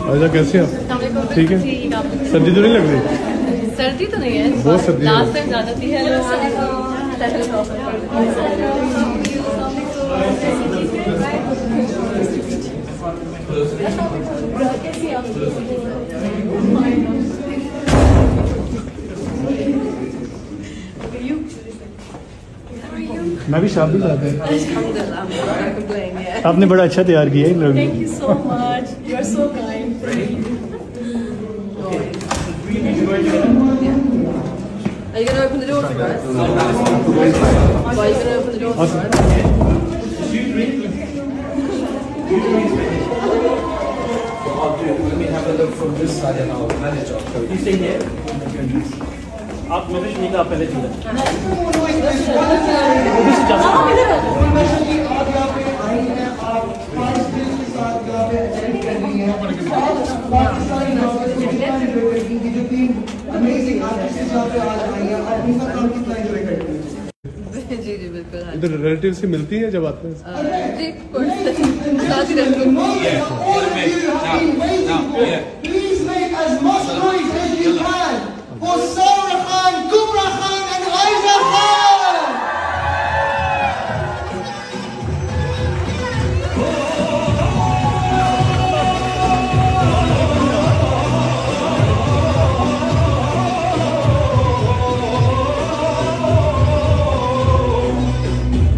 अच्छा कैसे आप? ठीक है। सर्दी तो नहीं लग रही? सर्दी तो नहीं है, बहुत सर्दी है। लास्ट टाइम ज़्यादा थी है। मैं भी शादी जाता हूँ। आपने बड़ा अच्छा तैयार किया है। Thank you so much. You are so kind. Are you going to open the door for us? Why are you going to open the door for us? Let me have a look from this side and I'll manage our code. You stay here? आप मेरे शरीक आप पहले चले जी जी बिल्कुल। इधर relative से मिलती है जब आते हैं? जी साथ ही रहते हैं। Please make as much noise as you can for Sarah Khan, Kubra Khan and Aiza Khan!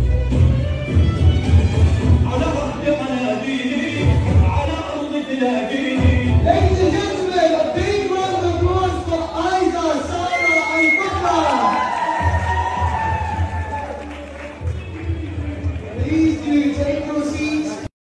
على أرض مناديل على أرض تلاقي